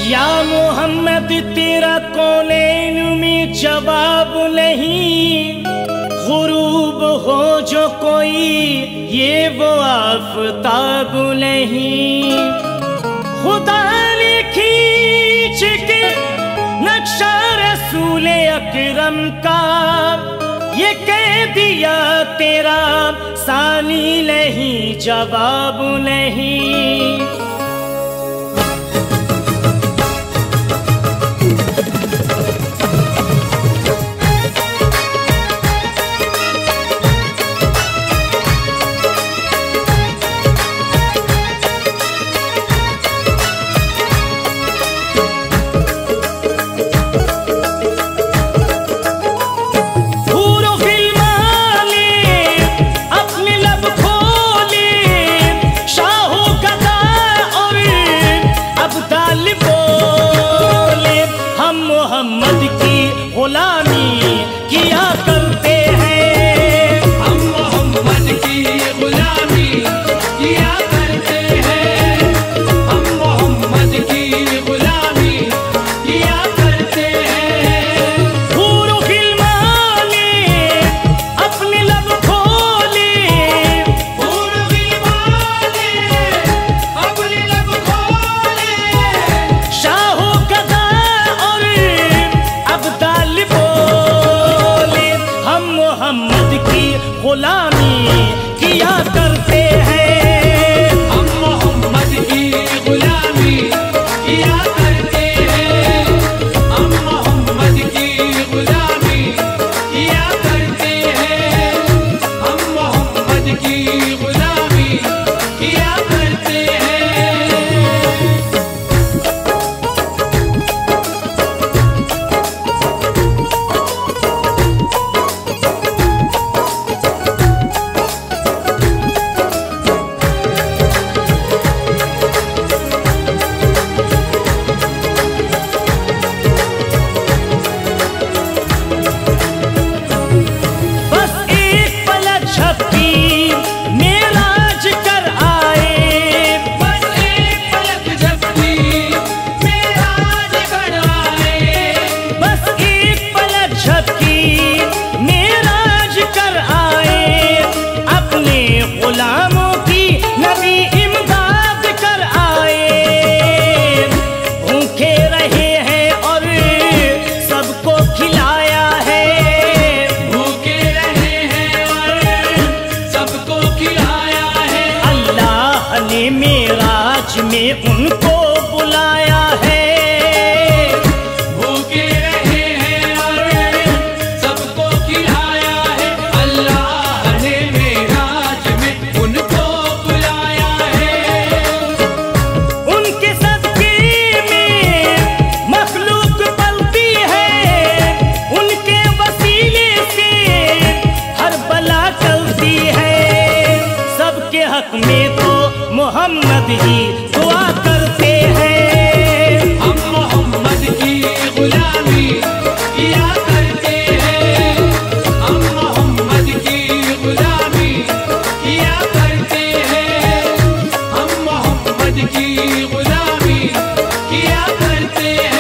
या मोहम्मद तेरा कौनैन में जवाब नहीं, गुरूब हो जो कोई ये वो आफताब नहीं। खुदा ने खींच के नक्शा रसूल अकरम का ये कह दिया तेरा सानी नहीं जवाब नहीं। मोहम्मद की गुलामी किया करते हैं, हम मोहम्मद की गुलामी किया करते हैं, हम मोहम्मद की गुलामी किया करते हैं। हूर गिलमाने अपने लब खोले, हूर गिलमाने अपने लब खोले, शाहो गदा अब्दाल बोले हम मोहम्मद की गुलामी किया करते हैं, हम मोहम्मद की गुलामी किया करते हैं, हम मोहम्मद की गुलामी किया करते हैं, हम मोहम्मद की गुलामी किया करते हैं। गुलामों की नबी इमदाद कर आए, भूखे रहे हैं और सबको खिलाया है, भूखे रहे हैं और सबको खिलाया है। अल्लाह ने मेराज में उनको बुलाया है, भूखे रहे हैं और सबको खिलाया है। अल्लाह ने मेराज में उनको बुलाया है, उनके सदके में मखलूक पलती है, उनके वसीले से हर बला टलती है। सबके हक में तो मोहम्मद ही दुआ करते हैं, हम मोहम्मद की गुलामी किया करते हैं, हम मोहम्मद की गुलामी किया करते हैं, हम मोहम्मद की गुलामी किया करते हैं।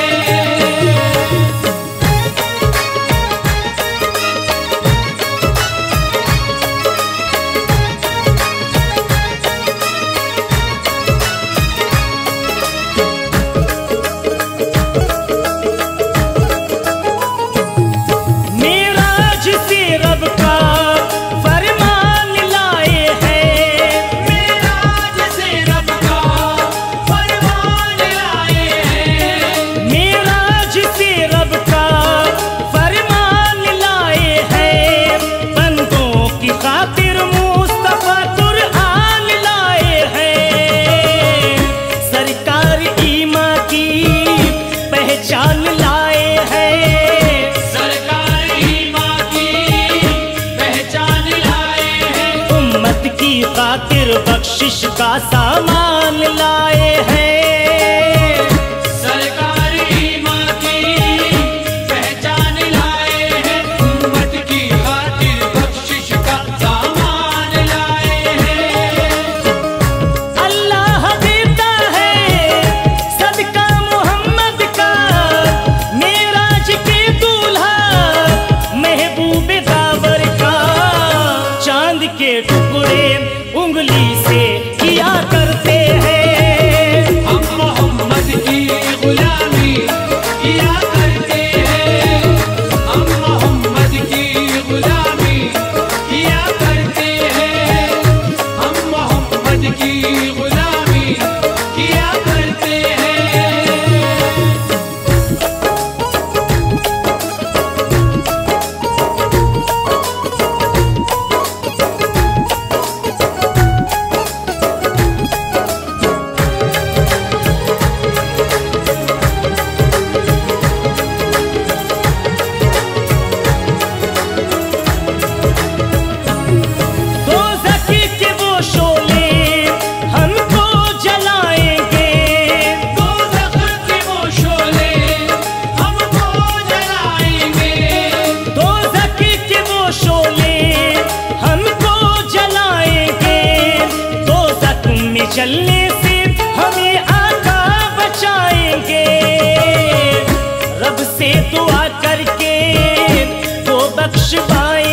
मेराज से रब का फरमान लाए हैं, मेराज से रब का फरमान लाए हैं, मेराज से रब का फरमान लाए हैं, बंदों की खातिर मुस्तफा कुरआन लाए हैं, सरकार ईमा की पहचान लाए हैं, सरकार ईमान की पहचान लाए हैं, उम्मत की खातिर बख्शिश का सामान लाए हैं, सरकार ईमान की पहचान लाए हैं, उम्मत की खातिर बख्शिश का सामान लाए हैं। अल्लाह देता है सदका मोहम्मद जलने से हमें आका बचाएंगे। रब से दुआ करके वो बख्शवाएंगे।